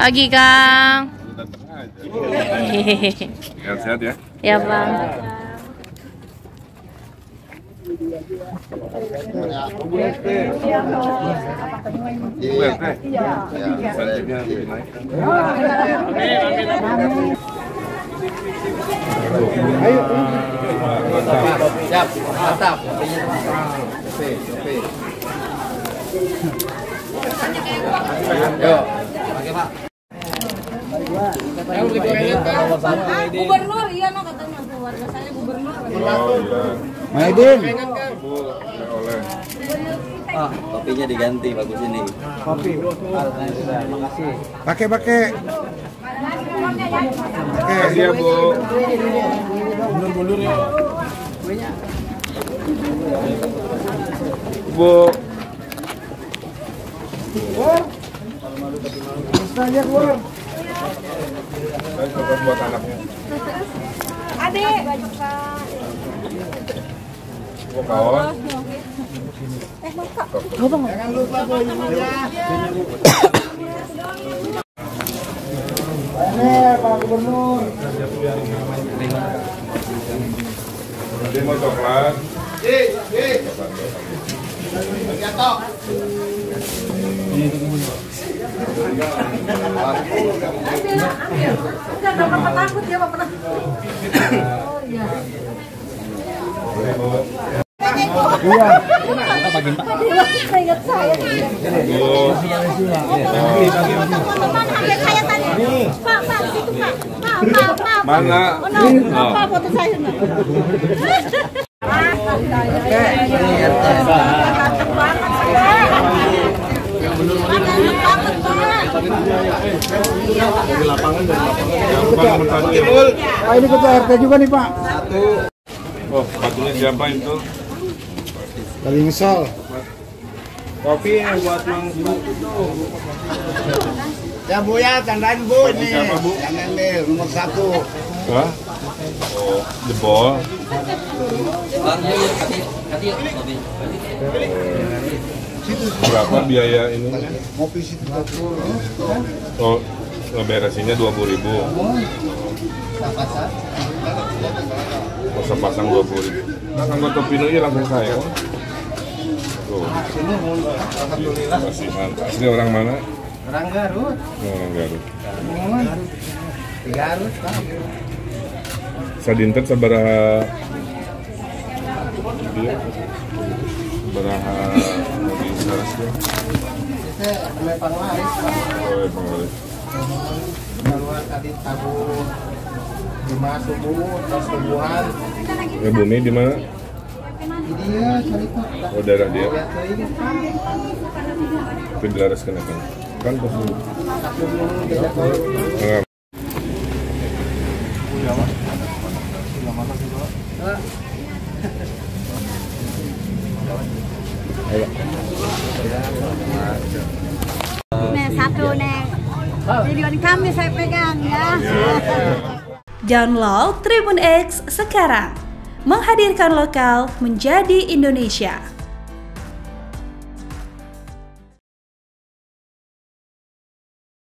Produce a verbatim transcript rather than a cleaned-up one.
Pagi, Kang. Sehat-sehat ya? Ya, Bang. Ayo. Siap, mantap. Oke, oke. Yo, oke Pak. Gubernur, iya no katanya keluarga saya gubernur. Maidin. Oleh. Ah, kopinya diganti bagus ini. Kopi. Makasih. Pakai pakai. Oke, ya Bu. Mundur-mundur ya. Bu. Misalnya keluar. Saya coba buat anaknya. Adik. Bu kawan. Eh, Kak. Jangan lupa bajunya. Ini Pak Gubernur. Dia mau coklat. Eh, eh. Jatuh. Enggak pernah takut dia pernah. Oh iya. Iya. Ingat saya. Pak, Pak, situ Pak. Pak, Pak, Pak. Mana? Oh, Pak, foto saya. Oke. Ah, ini ketua R T juga nih Pak. Oh, sepatunya siapa itu? Kali nyesal. Kopi yang buat Mang Bu. Ya Bu ya, tandain Bu ini. Siapa Bu? Yang ambil nomor satu. Hah? Oh, jebol. Bang, kasih kasih kopi. Berapa biaya ininya? Ngopi situ dapur. Oh, ngeberesinnya dua puluh ribu. Masa pasang dua puluh ribu. Nah, anggota Pinoy langsung saya. Tuh. Masih mantap. Asli orang mana? Orang Garut. Oh, orang Garut. Di Garut Pak. Sadinten sabaraha dia sabaraha mobil saras dia. Kita mulai panglaris Pak. Oh, ya, pengalaman. Keluar tadi tabur lima subuh, terus subuhan. Ya, Bumi di mana? Dia cari Pak. Oh, daerah dia. Lihat lagi Pak. Tapi dilaras kenakan. Kan pas dulu. Satu dulu jajak dulu. Enggak. Nih, satu nih. Video kami saya pegang ya. Download Tribun X sekarang. Menghadirkan lokal menjadi Indonesia.